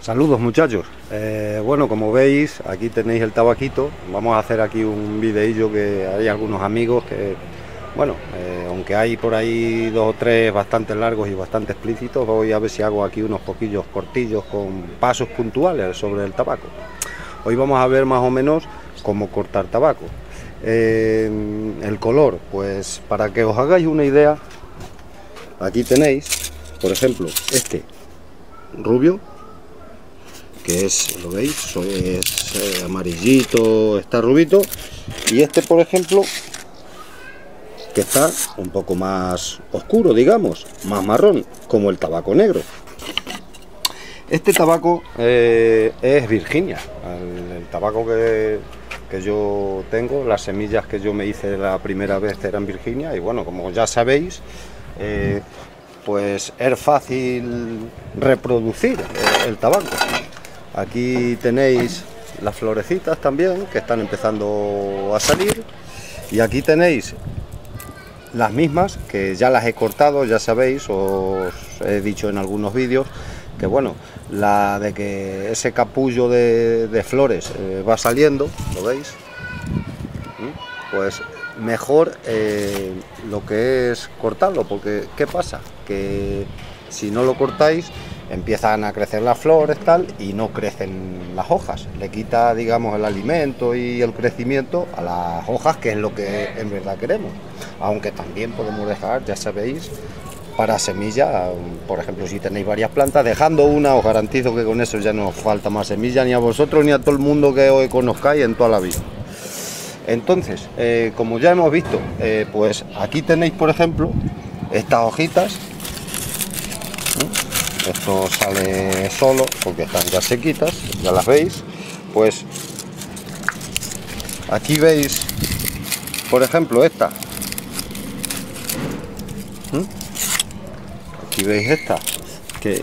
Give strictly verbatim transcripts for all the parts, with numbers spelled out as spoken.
Saludos muchachos, eh, bueno, como veis aquí tenéis el tabaquito. Vamos a hacer aquí un videillo que hay algunos amigos que, bueno, eh, aunque hay por ahí dos o tres bastante largos y bastante explícitos, voy a ver si hago aquí unos poquillos cortillos con pasos puntuales sobre el tabaco. Hoy vamos a ver más o menos cómo cortar tabaco. Eh, el color, pues para que os hagáis una idea, aquí tenéis, por ejemplo, este rubio, que es, lo veis, es eh, amarillito, está rubito, y este, por ejemplo, que está un poco más oscuro, digamos, más marrón, como el tabaco negro. Este tabaco eh, es Virginia, el, el tabaco que, que yo tengo, las semillas que yo me hice la primera vez eran Virginia, y bueno, como ya sabéis, eh, pues es fácil reproducir el, el tabaco. Aquí tenéis las florecitas también, que están empezando a salir, y aquí tenéis las mismas, que ya las he cortado, ya sabéis, os he dicho en algunos vídeos, que bueno, la de que ese capullo de, de flores eh, va saliendo, ¿lo veis? Pues mejor eh, lo que es cortarlo, porque ¿qué pasa? Que si no lo cortáis, empiezan a crecer las flores tal y no crecen las hojas, le quita, digamos, el alimento y el crecimiento a las hojas, que es lo que en verdad queremos. Aunque también podemos dejar, ya sabéis, para semilla, por ejemplo, si tenéis varias plantas, dejando una, os garantizo que con eso ya no os falta más semilla, ni a vosotros ni a todo el mundo que hoy conozcáis en toda la vida. Entonces, eh, como ya hemos visto, eh, pues aquí tenéis, por ejemplo, estas hojitas. Esto sale solo porque están ya sequitas, ya las veis. Pues aquí veis, por ejemplo, esta. Aquí veis esta, que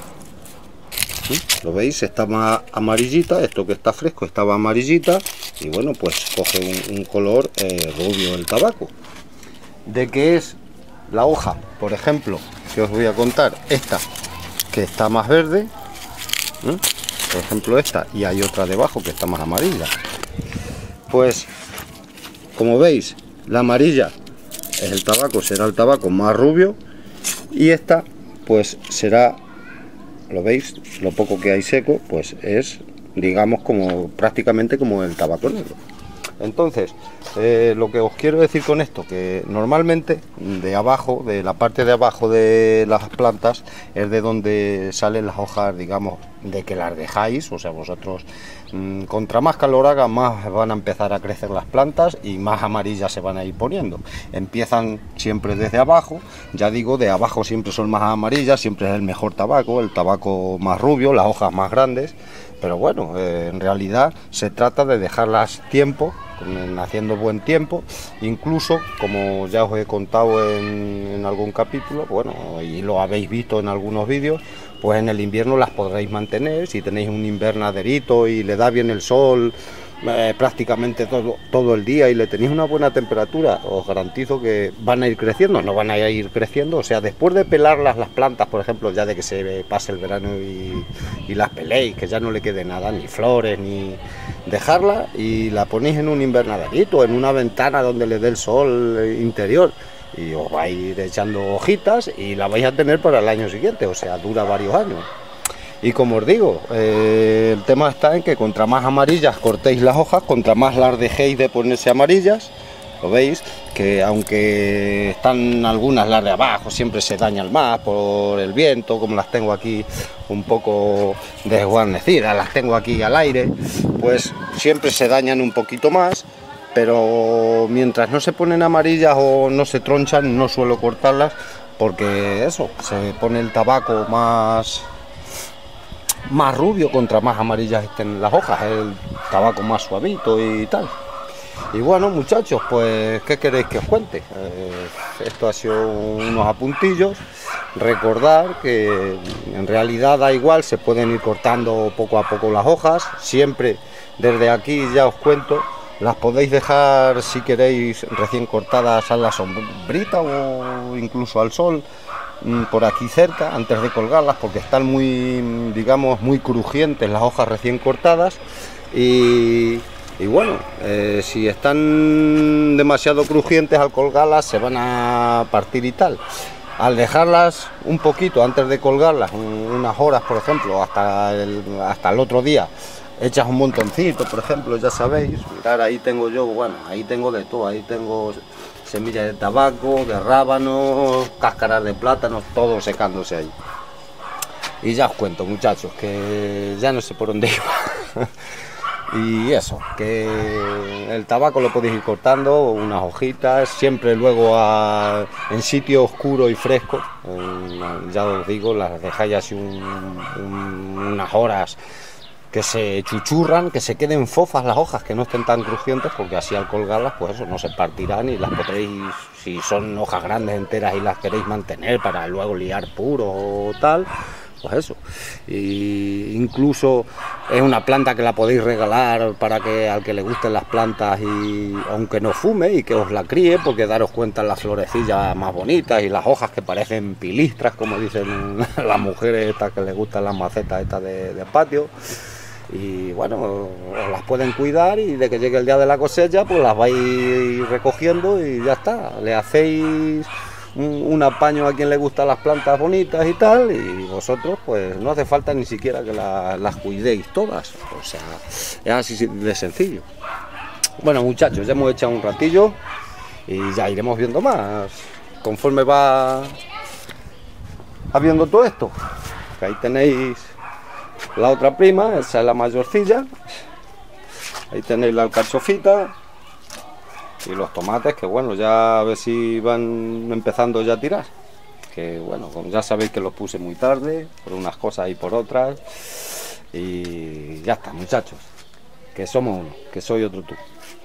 lo veis, está más amarillita. Esto que está fresco estaba amarillita, y bueno, pues coge un, un color eh, rubio el tabaco. ¿De qué es la hoja? Por ejemplo, que os voy a contar, esta que está más verde, ¿eh? Por ejemplo esta, y hay otra debajo que está más amarilla. Pues como veis, la amarilla es el tabaco, será el tabaco más rubio, y esta pues será, lo veis, lo poco que hay seco, pues es, digamos, como prácticamente como el tabaco negro. Entonces, eh, lo que os quiero decir con esto, que normalmente de abajo, de la parte de abajo de las plantas, es de donde salen las hojas, digamos, de que las dejáis, o sea, vosotros, mmm, contra más calor haga, más van a empezar a crecer las plantas y más amarillas se van a ir poniendo. Empiezan siempre desde abajo, ya digo, de abajo siempre son más amarillas, siempre es el mejor tabaco, el tabaco más rubio, las hojas más grandes. Pero bueno, eh, en realidad se trata de dejarlas tiempo, haciendo buen tiempo, incluso, como ya os he contado en, en algún capítulo, bueno, y lo habéis visto en algunos vídeos, pues en el invierno las podréis mantener. Si tenéis un invernaderito y le da bien el sol eh, prácticamente todo, todo el día, y le tenéis una buena temperatura, os garantizo que van a ir creciendo, no van a ir creciendo, o sea, después de pelarlas las plantas, por ejemplo, ya de que se pase el verano y, y las peléis, que ya no le quede nada, ni flores, ni dejarla, y la ponéis en un invernaderito, en una ventana donde le dé el sol interior, y os va a ir echando hojitas y la vais a tener para el año siguiente, o sea, dura varios años. Y como os digo, eh, el tema está en que contra más amarillas cortéis las hojas, contra más las dejéis de ponerse amarillas. Lo veis, que aunque están algunas, las de abajo, siempre se dañan más por el viento, como las tengo aquí un poco desguarnecidas, las tengo aquí al aire, pues siempre se dañan un poquito más. Pero mientras no se ponen amarillas o no se tronchan, no suelo cortarlas, porque eso, se pone el tabaco más... más rubio contra más amarillas estén las hojas, el tabaco más suavito y tal. Y bueno, muchachos, pues ¿qué queréis que os cuente? Eh, esto ha sido unos apuntillos. Recordar que en realidad da igual, se pueden ir cortando poco a poco las hojas, siempre desde aquí ya os cuento, las podéis dejar, si queréis, recién cortadas a la sombrita o incluso al sol, mm, por aquí cerca antes de colgarlas, porque están muy, digamos, muy crujientes las hojas recién cortadas. Y, y bueno, eh, si están demasiado crujientes al colgarlas se van a partir y tal. Al dejarlas un poquito antes de colgarlas, unas horas por ejemplo, hasta el, hasta el otro día, echas un montoncito, por ejemplo, ya sabéis, mirad, ahí tengo yo, bueno, ahí tengo de todo, ahí tengo semillas de tabaco, de rábanos, cáscaras de plátanos, todo secándose ahí. Y ya os cuento, muchachos, que ya no sé por dónde iba. Y eso, que el tabaco lo podéis ir cortando, unas hojitas, siempre luego a, en sitio oscuro y fresco, eh, ya os digo, las dejáis así un, un, unas horas que se chuchurran, que se queden fofas las hojas, que no estén tan crujientes, porque así al colgarlas, pues eso, no se partirán y las podréis, si son hojas grandes enteras y las queréis mantener para luego liar puro o tal, pues eso. Y incluso es una planta que la podéis regalar para que al que le gusten las plantas, y aunque no fume, y que os la críe, porque daros cuenta las florecillas más bonitas y las hojas que parecen pilistras, como dicen las mujeres estas que les gustan las macetas estas de, de patio. Y bueno, os las pueden cuidar, y de que llegue el día de la cosecha pues las vais recogiendo y ya está. Le hacéis un, un apaño a quien le gustan las plantas bonitas y tal, y vosotros pues no hace falta ni siquiera que la, las cuidéis todas, o sea, es así de sencillo. Bueno, muchachos, ya hemos echado un ratillo y ya iremos viendo más conforme va habiendo todo esto. Que ahí tenéis la otra prima, esa es la mayorcilla. Ahí tenéis la alcachofita y los tomates, que bueno, ya a ver si van empezando ya a tirar. Que bueno, como ya sabéis que los puse muy tarde, por unas cosas y por otras. Y ya está, muchachos, que somos uno, que soy otro tú.